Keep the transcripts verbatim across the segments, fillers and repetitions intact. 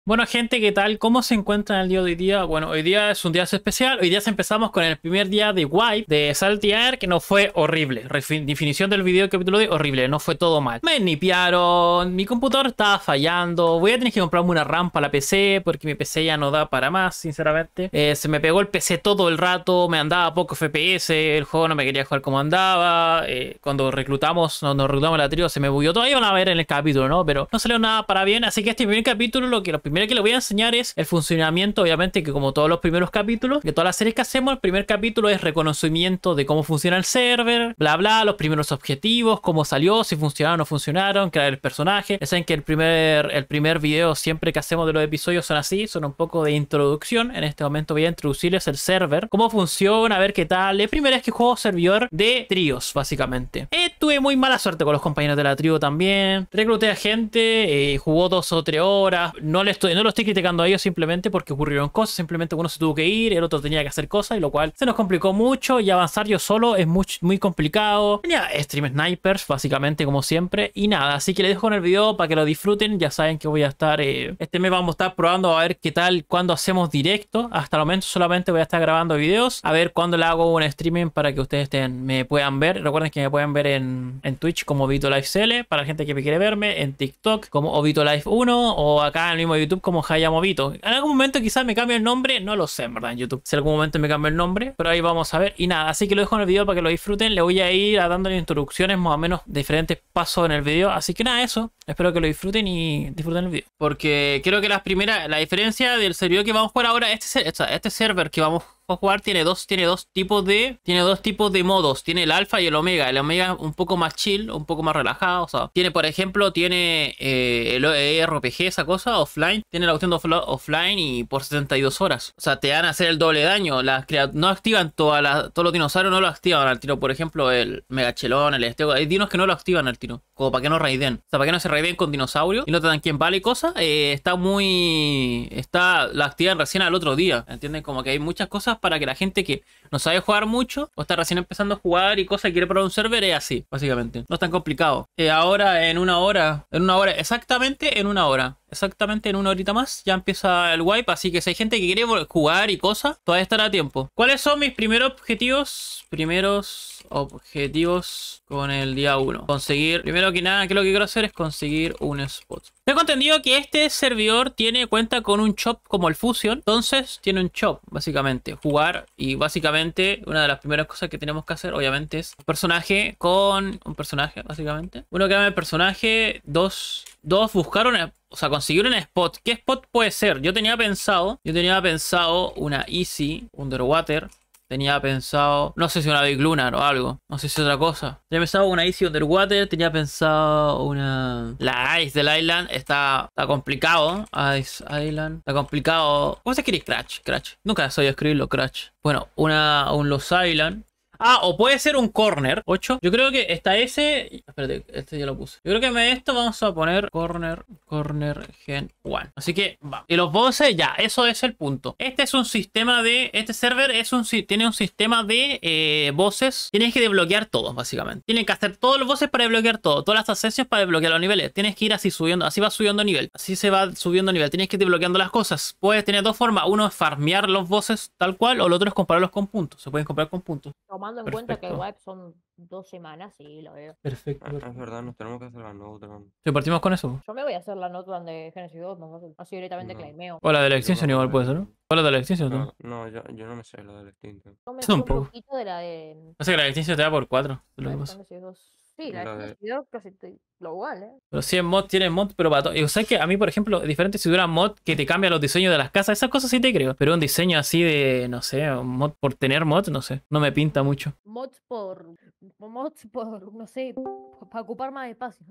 Bueno, gente, ¿qué tal? ¿Cómo se encuentran el día de hoy día? Bueno, hoy día es un día especial. Hoy día empezamos con el primer día de Wipe de Saltear, que no fue horrible. Refi- definición del video capítulo de horrible, no fue todo mal. Me nipearon, mi computador estaba fallando. Voy a tener que comprarme una RAM para la P C, porque mi P C ya no da para más, sinceramente. Eh, se me pegó el P C todo el rato, me andaba poco F P S, el juego no me quería jugar como andaba. Eh, cuando reclutamos, cuando reclutamos la trío, se me bugueó todo. Ahí van a ver en el capítulo, ¿no? Pero no salió nada para bien, así que este primer capítulo, lo que los primero que les voy a enseñar es el funcionamiento, obviamente, que como todos los primeros capítulos, de todas las series que hacemos, el primer capítulo es reconocimiento de cómo funciona el server, bla bla, los primeros objetivos, cómo salió, si funcionaron o no funcionaron, crear el personaje. Ya saben que el primer, el primer video siempre que hacemos de los episodios son así, son un poco de introducción. En este momento voy a introducirles el server, cómo funciona, a ver qué tal. Es primera vez que juego servidor de tríos, básicamente. Eh, tuve muy mala suerte con los compañeros de la trío también. Recluté a gente, eh, jugó dos o tres horas. No le estoy, no lo estoy criticando a ellos simplemente porque ocurrieron cosas. Simplemente uno se tuvo que ir, el otro tenía que hacer cosas, y lo cual se nos complicó mucho. Y avanzar yo solo es muy, muy complicado. Tenía stream snipers, básicamente, como siempre. Y nada, así que les dejo en el video para que lo disfruten. Ya saben que voy a estar, eh, este mes vamos a estar probando a ver qué tal cuando hacemos directo. Hasta el momento solamente voy a estar grabando videos. A ver cuándo le hago un streaming para que ustedes estén, me puedan ver. Recuerden que me pueden ver en, en Twitch como Obito Life C L, para la gente que me quiere verme. En TikTok como Obito Life uno, o acá en el mismo YouTube como Hayamovito. En algún momento quizás me cambie el nombre, no lo sé en verdad en YouTube, si en algún momento me cambia el nombre, pero ahí vamos a ver. Y nada, así que lo dejo en el video para que lo disfruten. Le voy a ir dándole instrucciones más o menos de diferentes pasos en el video, así que nada, eso. Espero que lo disfruten y disfruten el video, porque creo que las primeras, la diferencia del servidor que vamos a jugar ahora, este, este, este server que vamos a jugar tiene dos, tiene dos tipos de tiene dos tipos de modos. Tiene el alfa y el omega. El omega es un poco más chill, un poco más relajado. O sea, tiene, por ejemplo, tiene eh, el R P G, esa cosa, offline. Tiene la opción de offline offline y por setenta y dos horas. O sea, te van a hacer el doble daño. Las no activan todas las, todos los dinosaurios, no lo activan al tiro. Por ejemplo, el megachelón, el estego. Hay dinos que no lo activan al tiro, como para que no raiden. O sea, para que no se raiden con dinosaurios y no te dan quien vale y cosas. Eh, está muy... Está... La activan recién al otro día. ¿Entienden? Como que hay muchas cosas para que la gente que no sabe jugar mucho o está recién empezando a jugar y cosas y quiere probar un server, es así, básicamente. No es tan complicado. Eh, ahora en una hora, en una hora, exactamente en una hora. Exactamente en una horita más ya empieza el wipe, así que si hay gente que quiere jugar y cosas, todavía estará a tiempo. ¿Cuáles son mis primeros objetivos? Primeros objetivos con el día uno. Conseguir, primero que nada, que lo que quiero hacer es conseguir un spot. Tengo entendido que este servidor tiene cuenta con un shop como el Fusion. Entonces tiene un shop, básicamente. Jugar, y básicamente una de las primeras cosas que tenemos que hacer, obviamente, es un personaje con... Un personaje, básicamente. Uno, que el personaje. Dos... Dos, buscar una... O sea, conseguir un spot. ¿Qué spot puede ser? Yo tenía pensado... Yo tenía pensado una Easy Underwater. Tenía pensado... No sé si una Big Lunar o algo. No sé si otra cosa. Tenía pensado una Easy Underwater. Tenía pensado una... La Ice del Island. Está, está complicado. Ice Island. Está complicado. ¿Cómo se escribe Crash? Crash. Nunca sabía escribirlo, Crash. Bueno, una... Un Los Island. Ah, o puede ser un corner. ocho. Yo creo que está ese... Espérate, este ya lo puse. Yo creo que de esto vamos a poner corner, corner, gen uno. Así que va. Y los bosses, ya, eso es el punto. Este es un sistema de... Este server es un, tiene un sistema de eh, bosses. Tienes que desbloquear todos, básicamente. Tienes que hacer todos los bosses para desbloquear todo. Todas las accesorios para desbloquear los niveles. Tienes que ir así subiendo. Así va subiendo nivel. Así se va subiendo nivel. Tienes que ir desbloqueando las cosas. Puedes tener dos formas. Uno es farmear los bosses tal cual. O el otro es comprarlos con puntos. Se pueden comprar con puntos. Tomando en Perfecto. cuenta que el wipe son dos semanas, sí, lo veo. Perfecto. Ah, es verdad, nos tenemos que hacer la nota. Si partimos con eso. Yo me voy a hacer la nota de Genesis dos, más fácil. Así directamente No. claimeo. O la de la Yo extinción lo igual hago puede ser, de- ¿no? O la de la extinción tú. No, no, yo, yo no me sé lo del extinto. Yo me Es sé un un poco. poquito de la de... No sé que la extinción te da por cuatro. La de Genesis dos. Sí, la La de de- Genesis dos casi te- lo igual, ¿eh? Pero sí, en mod tiene mod, pero para todo. Y o sea que a mí, por ejemplo, es diferente si tuviera mod que te cambia los diseños de las casas. Esas cosas sí te creo. Pero un diseño así de, no sé, un mod por tener mod, no sé. No me pinta mucho. Mods por... Mods por, no sé, para ocupar más espacio.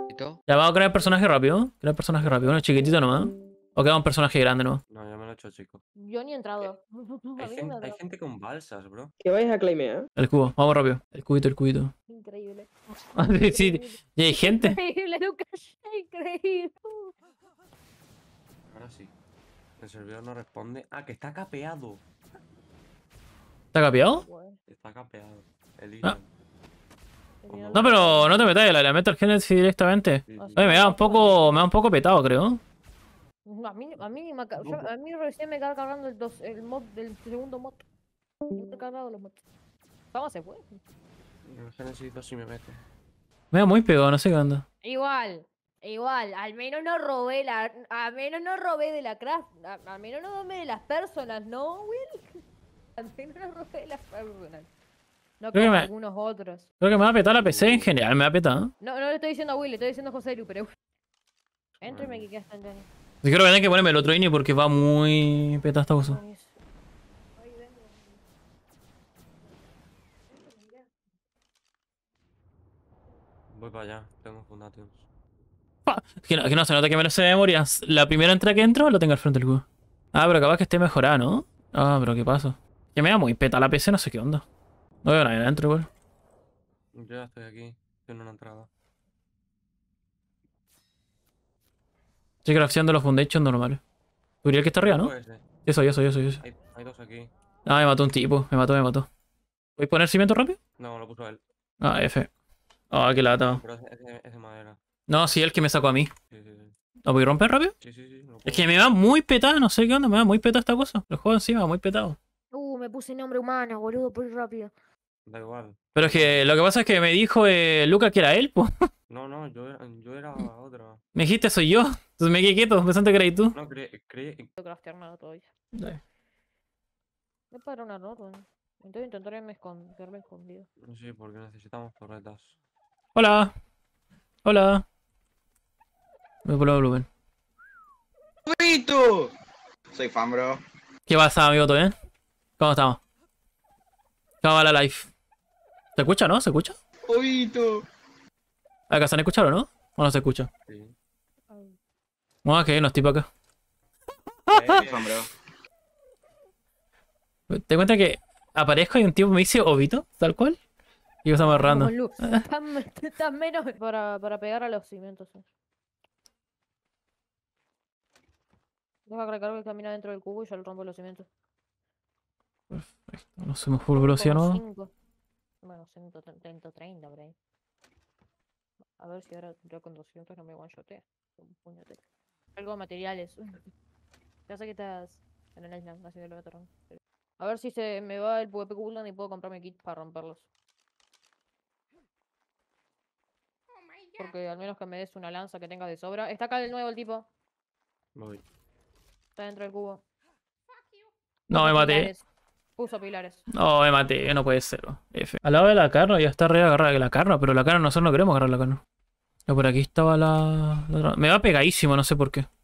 Ya vamos a crear personaje rápido. Crear personaje rápido. Uno chiquitito nomás. O queda un personaje grande nomás. No, ya me lo he hecho, chico. Yo ni he entrado. A Hay, mí no me gen- ha hay entrado. gente con balsas, bro. ¿Qué vais a claimear? El cubo. Vamos rápido. El cubito, el cubito. Increíble. Ah, sí, sí. Y hay gente. Increíble, Lucas. Increíble. Ahora sí. El servidor no responde. Ah, que está capeado. ¿Está capeado? Bueno, Está capeado. El Ah. tenía No, pero no te metas, la, la meto al Genesis directamente. Sí, sí. Oye, me da un poco. Me da un poco petado, creo. No, A mí, a mí, me aca- yo- No, a mí recién me queda cargando el, dos, el mod del segundo mod. No he cargado los mods. ¿Cómo se fue? no es que necesito si me meto. Me da muy pegado, no sé qué onda. Igual, igual, al menos no robé la, al menos no robé de la craft, a- al menos no robé de las personas, ¿no, Will? Al menos no robé de las personas. No Creo que como me- algunos otros. Creo que me va a petar la P C en general, me va a petar. ¿No? No, no le estoy diciendo a Will, le estoy diciendo a José Lu, pero... Entra y me Bueno, quedé instantáneo. Así que creo que voy a tener que ponerme el otro ini porque va muy petada esta cosa. Buenísimo. Ahí vengo. voy para allá, tengo fundations. Pa. Es que no, es que no se nota que me lo sé de memoria. La primera entrada que entro lo tengo al frente del cubo. Ah, pero capaz que esté mejorada, ¿no? Ah, pero ¿qué pasa? Que me da muy peta la P C, no sé qué onda. No veo nada adentro igual. Yo ya estoy aquí, tiene una entrada. Estoy crafteando los foundations normales. Tú dirías que está arriba, ¿no? Puede ser. Eso, eso, eso, eso. Hay, hay dos aquí. Ah, me mató un tipo. Me mató, me mató. ¿Voy a poner cimiento rápido? No, lo puso él. Ah, F. Ah, qué lata. Pero ese, ese- ese madera. No, sí, el que me sacó a mí. Sí, sí, sí. ¿Lo voy a romper rápido? Sí, sí, sí. lo Es puedo. que me va muy petada, no sé qué onda, me va muy petada esta cosa. El juego encima, muy petado. Uh, me puse nombre humano, boludo, por ir rápido. Da igual. Pero es que lo que pasa es que me dijo eh, Luca que era él, pues. No, no, yo era, yo era otra. Me dijiste soy yo. Entonces me quedé quieto, pensando que eras tú. No, creí, creí, No puedo craftear nada todavía. Me para una nota. Entonces intentaré me escon- quedarme escondido. sí, porque necesitamos torretas. Hola. Hola. Me pongo el volumen. ¡Pito! Soy fan, bro. ¿Qué pasa, amigo? ¿Todo bien? ¿Cómo estamos? ¿Cómo va la live? ¿Se escucha, no? ¿Se escucha? ¡Pito! ¿Acá se han escuchado, no? ¿O no se escucha? Sí. Ay, Vamos a que hay unos tipos acá. Soy fan, bro. ¿Te cuenta que aparezco y un tipo me dice Obito? Tal cual. Y yo estamos agarrando. como Lu. Están, están menos para, para pegar a los cimientos. eh. Deja que recargue que camina dentro del cubo y yo le rompo los cimientos. No se me fue velocidad, Como ¿no? cinco. Bueno, ciento treinta por ahí. A ver si ahora yo con doscientos no me one-shotea. Un puñete. Algo de materiales. Ya sé que estás en el island haciendo el veterano. A ver si se me va el PvP cooldown y puedo comprarme kit para romperlos. Porque al menos que me des una lanza que tenga de sobra. Está acá el nuevo el tipo. Voy. Está dentro del cubo. No, Puso me maté. pilares. Puso pilares. No, me maté. No puede ser. F. Al lado de la carne ya está re agarrada que la carne, pero la carne nosotros no queremos agarrar la carne. No, por aquí estaba la... la otra- Me va pegadísimo, no sé por qué.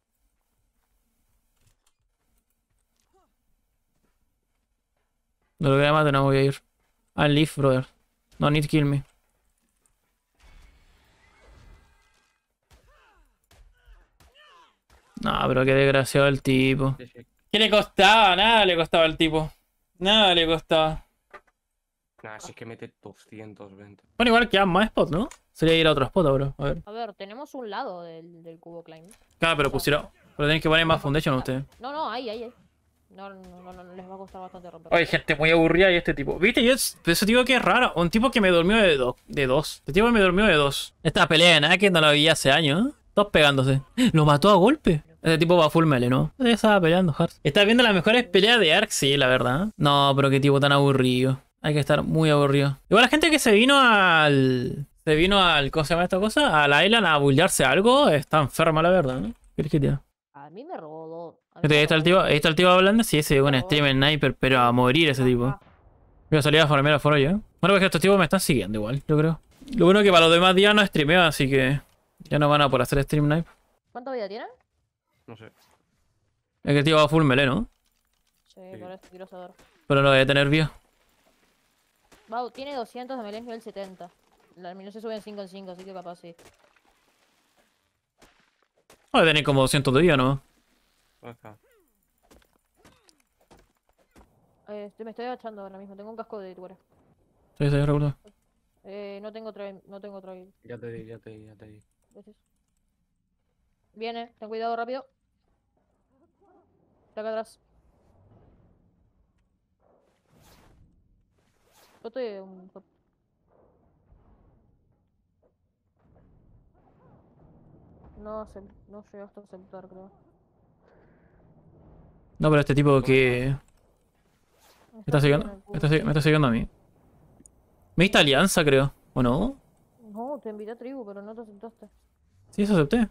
De lo que además no voy a ir. I'll leave, brother. No need to kill me. No, pero qué desgraciado el tipo. Sí, sí. ¿Qué le costaba? Nada le costaba al tipo. Nada le costaba. Nah, si es que mete doscientos veinte. Bueno, igual quedan más spots, ¿no? Sería ir a otro spot ahora. A ver. A ver, tenemos un lado del, del cubo climb. Claro, pero pusieron. Pero tienen que poner más foundation ustedes. No, no, ahí, ahí, ahí. No, no, no, no, no, les va a costar bastante romper. Oye, gente muy aburrida y este tipo. ¿Viste? Yo es- ese tipo que es raro. Un tipo que me durmió de, do- de dos. Este tipo me durmió de dos. Esta pelea de nada que no la vi hace años, ¿eh? Todos pegándose. Lo mató a golpe. Este tipo va full melee, ¿no? Ya estaba peleando, Hart. Estás viendo las mejores peleas de Ark, sí, la verdad. No, pero qué tipo tan aburrido. Hay que estar muy aburrido. Igual la gente que se vino al... Se vino al... ¿Cómo se llama esta cosa? A la island a bullearse algo. Está enferma, la verdad, ¿no? ¿Qué quieres que te diga? A mí me robó dos. A mí Este, me Ahí está el robó tipo, ahí está el tipo hablando. Sí, ese es un No. streamer sniper, pero a morir ese tipo. Ah, Voy a salir a farmear afuera yo. Bueno, porque estos tipos me están siguiendo igual, yo creo. Lo bueno es que para los demás días no streameo, así que ya no van a por hacer stream night. ¿Cuánta vida tiene? No sé. Es que el tío va full melee, ¿no? Sí, Sí. por eso quiero saber. Pero lo voy a tener vía. Wow, tiene doscientos de melee nivel setenta. La no se suben cinco en cinco, así que capaz sí. Voy a tener como doscientos de vida, ¿no? Acá. Eh, estoy- me estoy agachando ahora mismo. Tengo un casco de tuera. Sí, sí, recuerdo. Eh, no tengo otra, no tengo otra. Ya te di, ya te di, ya te di. Gracias. Viene, ten cuidado rápido. Está acá atrás. Yo estoy un... No, acep- no llegaste a aceptar, creo. No, pero este tipo que... Me está siguiendo, en el me está, cubo. sigui- me está siguiendo a mí. Me diste alianza, creo. ¿O no? No, te invité a tribu, pero no te aceptaste. Sí, eso acepté.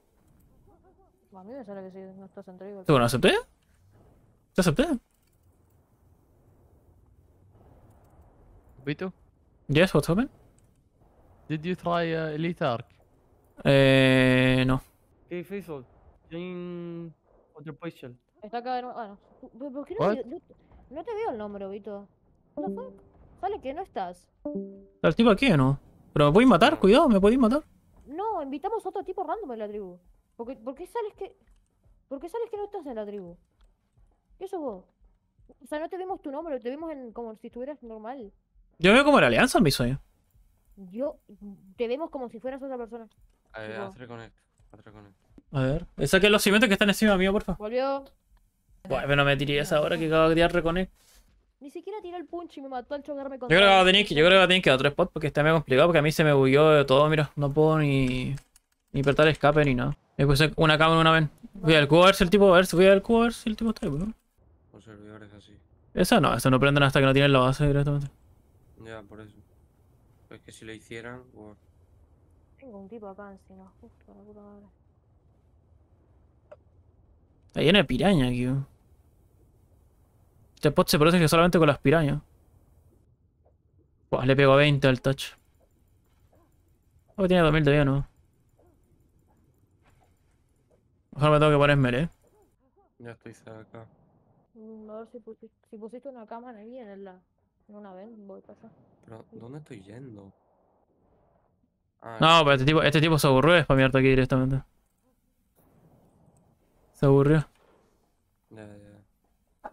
A mí me sale que sí, no estás en tribu. ¿Tú no acepté? ¿Te acepté? Vito, Yes, what's happening? did you try uh, Elite Arc? Eh... No. Okay, Faisal. Join other position. Está acá de nuevo. Ah, no. Tú- ¿Pero por qué no, What? te- no, no te veo el nombre, Vito? What the fuck? Sale que no estás. ¿Está el tipo aquí o no? Pero me podéis matar, cuidado, me podéis matar. No, invitamos a otro tipo random en la tribu. ¿Por qué, por qué sales que... ¿Por qué sales que no estás en la tribu? ¿Qué sos vos? O sea, no te vemos tu nombre, te vemos en, como si estuvieras normal. Yo veo como la alianza en mi sueño. Yo... Te vemos como si fueras otra persona. Eh, Tipo- haz reconnect. Haz reconnect. A ver. Saquen los cimientos que están encima mío, porfa. Volvió. Buah, pero no me tiré esa hora que acabo de tirar reconnect. Ni siquiera tiré el punch y me mató al chocarme con Yo creo que va a todo. tener que, yo creo que va a tener que dar otro spot porque está medio complicado porque a mí se me bugueó de todo, mira. No puedo ni... Ni apretar el escape ni nada. Me puse una cámara una vez. Voy al cubo a ver si el tipo... A ver si voy al cubo a ver si el tipo está ahí, ¿no? Los servidores así. Esa no, esa no prenden hasta que no tienen la base directamente. Ya, por eso. Pues que si lo hicieran, pues... Tengo un tipo acá encima. Justo, la puta madre. Está llena de piraña aquí, weón. Este spot se protege solamente con las pirañas. Buah, le pego a veinte al touch. Oh, tiene dos mil de vida, ¿no? Mejor me tengo que poner melee. Ya estoy cerca. Mm, A ver si pusiste, si pusiste una cámara ahí en, la, en una vez, voy para allá. Pero, ¿dónde estoy yendo? Ah, No, pero este tipo, este tipo se aburrió de spamearte aquí directamente. Se aburrió. ya, ya.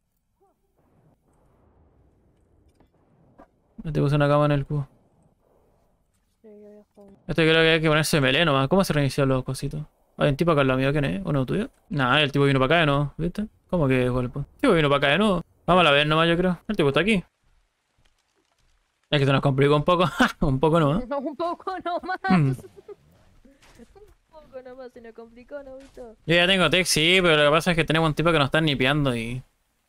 Este puso una cama en el cubo. Sí, yo ya estoy. Este creo que hay que ponerse melee nomás. ¿Cómo se reinician los cositos? Hay un tipo acá al lado mío, ¿quién es? ¿Uno tuyo? Nah, el tipo vino para acá de nuevo, ¿viste? ¿Cómo que golpe? El tipo vino para acá de nuevo. Vamos a la ver nomás, yo creo. El tipo está aquí. Es que se nos complicó un poco. Un poco no, ¿eh? No, un poco nomás. Mm. Un poco nomás, se nos complicó, ¿no, Vito? Yo ya tengo tech, sí, pero lo que pasa es que tenemos un tipo que nos está nipeando y...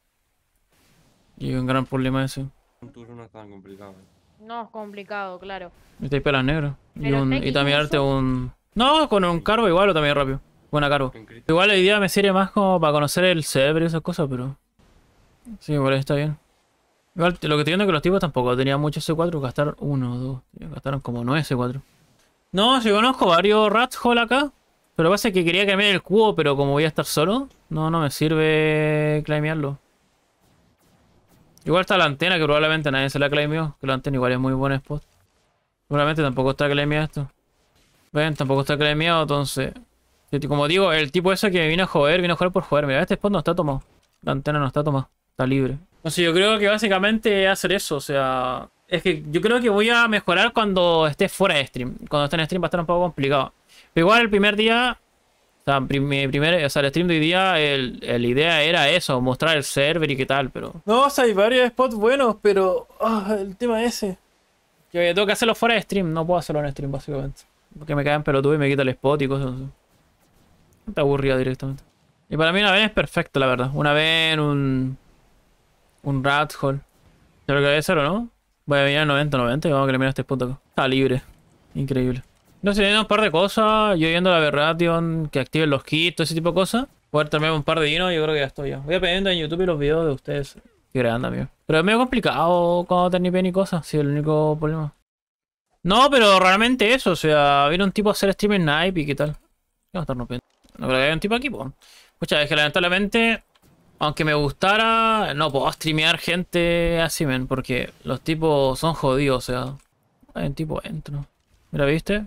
Y un gran problema ese. Un tour no es tan complicado. ¿eh? No, es complicado, claro. Y te pelas negro. Y, Pero un, tech y también darte incluso- un... No, con un cargo igual o también rápido. Buena cargo. En crítico. Igual la idea me sirve más como para conocer el server y esas cosas, pero... Sí, por ahí está bien. Igual lo que estoy viendo es que los tipos tampoco tenían mucho C cuatro, gastaron uno o dos. Gastaron como nueve C cuatro. No, si conozco varios Rats Hole acá. Pero lo que pasa es que quería cambiar el cubo, pero como voy a estar solo, no, no me sirve claimearlo. Igual está la antena, que probablemente nadie se la claimeó. Que la antena igual es muy buen spot. Probablemente tampoco está claimeado esto. Ven, tampoco está claimeado, entonces... Como digo, el tipo ese que me vino a joder, vino a joder por joder. Mira, este spot no está tomado. La antena no está tomada. Está libre. No sé, yo creo que básicamente hacer eso, o sea... Es que yo creo que voy a mejorar cuando esté fuera de stream. Cuando esté en stream va a estar un poco complicado. Pero igual el primer día... O sea, prim- mi primer, o sea, el stream de hoy día, el, el idea era eso, mostrar el server y qué tal, pero... No, o sea, hay varios spots buenos, pero... ah, el tema es ese. Yo tengo que hacerlo fuera de stream, no puedo hacerlo en stream, básicamente. Porque me caen pelotudos y me quita el spot y cosas así. Está aburrido directamente. Y para mí una vez es perfecto, la verdad. Una vez en un... Un rat hole. Creo que debe ser, ¿o no? Voy a venir a noventa noventa y vamos a eliminar este spot acá. Está libre. Increíble. No sé, un par de cosas. Yo viendo la Aberration, que activen los kits, todo ese tipo de cosas. Poder terminar un par de dinos, yo creo que ya estoy ya. Voy a pedir en YouTube y los videos de ustedes. Qué grande, amigo. Pero es medio complicado cuando te nipen y cosas, sí, el único problema. No, pero realmente eso, o sea, viene un tipo a hacer streaming snipe y qué tal. ¿Qué va a estar rompiendo? No creo que haya un tipo aquí, pues. Muchas es que lamentablemente, aunque me gustara, no puedo streamear gente así, men, porque los tipos son jodidos, o sea. Hay un tipo adentro. Mira, ¿viste?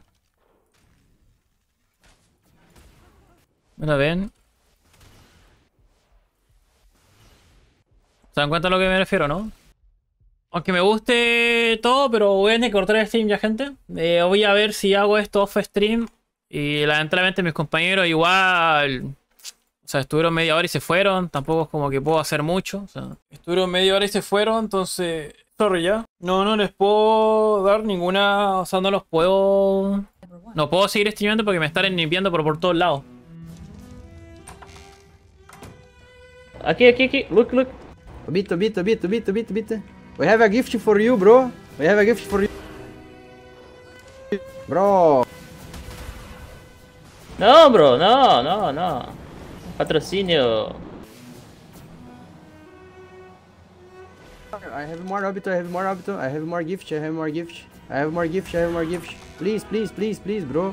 Mira, ven. ¿Se dan cuenta a lo que me refiero, no? Aunque me guste todo, pero voy a tener que cortar el stream ya, gente. Eh, voy a ver si hago esto off stream. Y lamentablemente mis compañeros igual... O sea, estuvieron media hora y se fueron. Tampoco es como que puedo hacer mucho. O sea, estuvieron media hora y se fueron, entonces... Sorry ya. No, no les puedo dar ninguna... O sea, no los puedo... No puedo seguir streamando porque me están limpiando por, por todos lados. Aqui, aqui, aqui. Look, look. Obito, Obito, Obito, Obito, Obito, Obito. We have a gift for you, bro. We have a gift for you. Bro. No, bro. No, no, no. Patrocínio. I have more Obito, I have more Obito. I have more gift, I have more gift. I have more gift, I have more gift. Please, please, please, please, bro.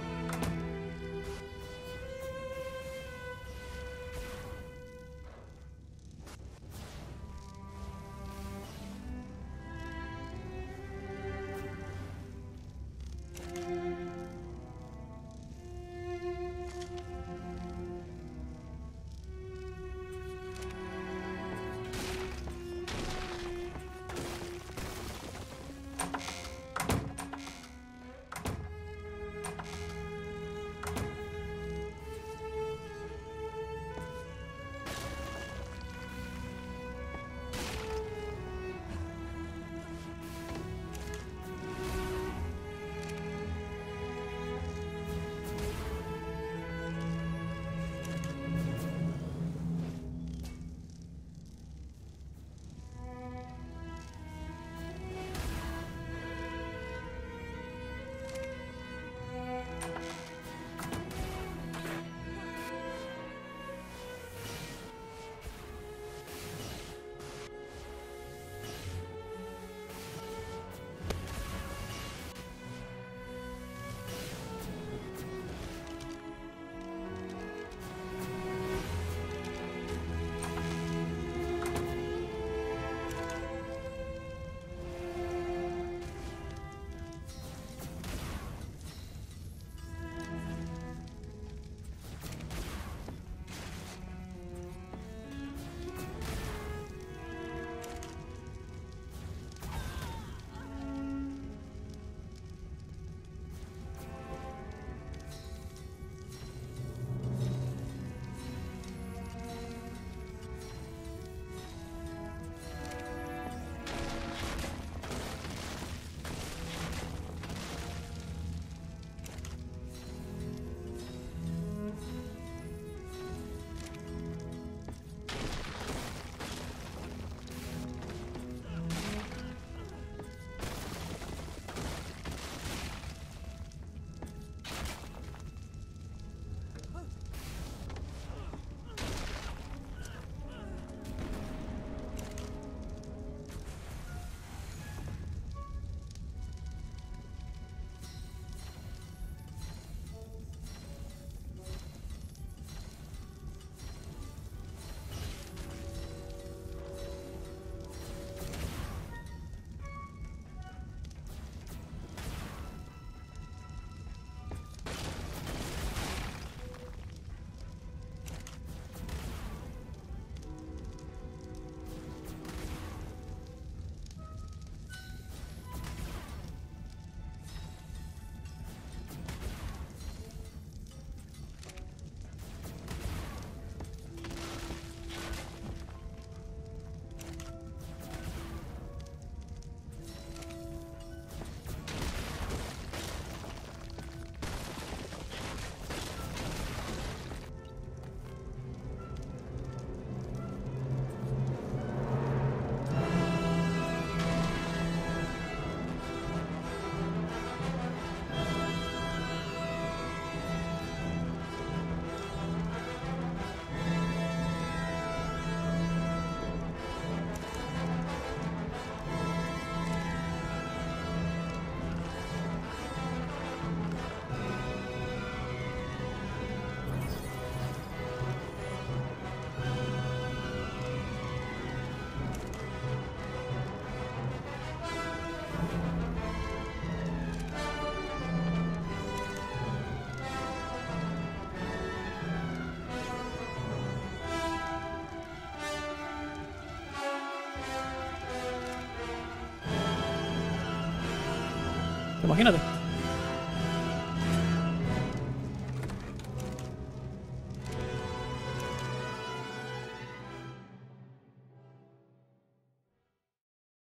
Imagínate.